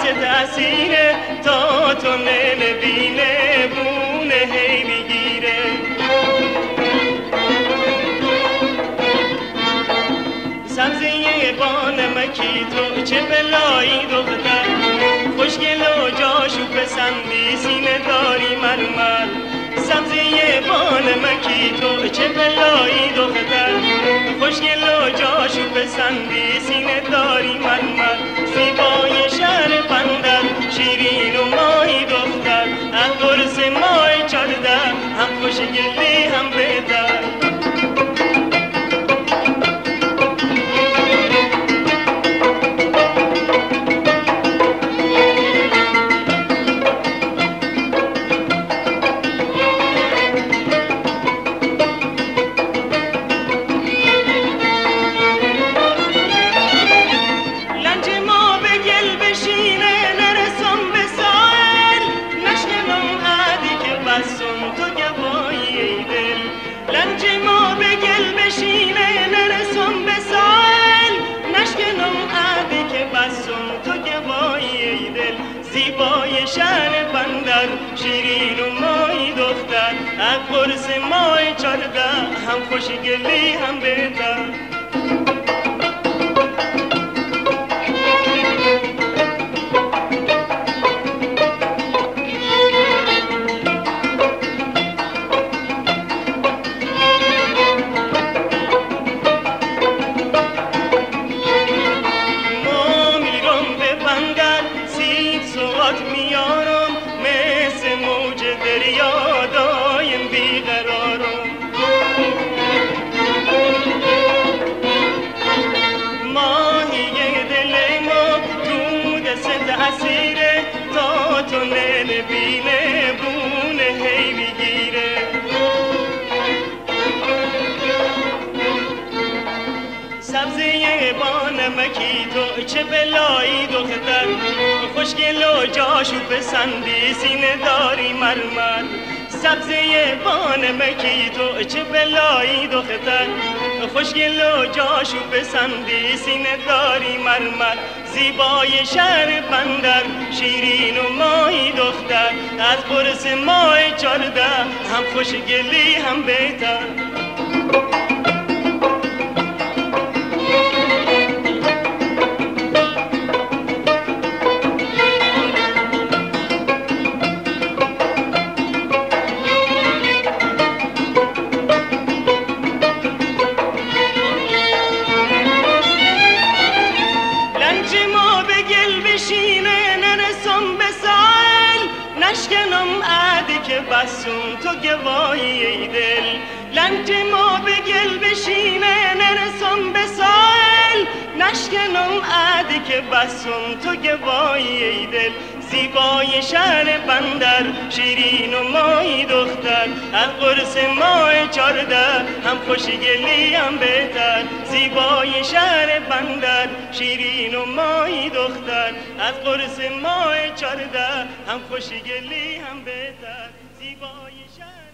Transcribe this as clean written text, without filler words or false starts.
تأثیره تا تو نمیبینه بونه هی میگیره سبزیه بانمکی تو چه بلایی دختر خوشگل و جاشو پسندی سینه داری مرمر سبزیه بانمکی تو چه بلایی دختر خوشگل و جاشو پسندی سینه داری مرمر زیبای شهر بندر شیرین و ماهی دختر از قرص ماه 14 هم خوشگلی هم بهتر زیبای شهر بندر شیرین و ماهی دختر از قرص ماه 14 هم خوشگلی هم بهتر میارم مثل موج دریا دایم بیقرارم ماهی دل ما تو دست اسیره تا تو نبینه بونه هی میگیره سبزیه بانمکی تو چه بلایی دختر خوشگل و جاشو پسندی سینه داری مرمر سبزیه بانمکی تو چه بلایی دختر خوشگل و جاشو پسندی سینه داری مرمر زیبای شهر بندر شیرین و ماهی دختر از قرص ماه 14 هم خوشگلی هم بهتر نشکنم عهدی که بستم تو گواهی دل لنج ما به گل بشینه نرسم به ساحل نشکنم عهدی که بستم تو گواهی دل زیبای شهر بندر شیرین و ماهی دختر از قرص ماه 14 هم خوشگلی هم بهتر زیبای شهر بندر شیرین و ماهی دختر از قرص ماه 14 هم خوشگلی هم بهتر زیبای شهر